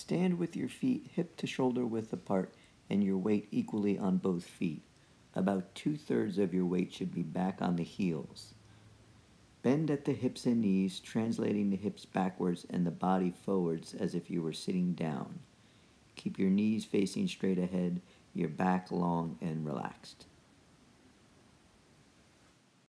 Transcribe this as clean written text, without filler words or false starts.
Stand with your feet hip to shoulder width apart and your weight equally on both feet. About 2/3 of your weight should be back on the heels. Bend at the hips and knees, translating the hips backwards and the body forwards as if you were sitting down. Keep your knees facing straight ahead, your back long and relaxed.